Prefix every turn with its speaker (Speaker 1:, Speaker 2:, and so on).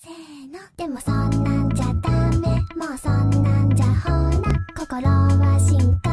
Speaker 1: せーの。でもそんなんじゃダメ、もうそんなんじゃほら心は進化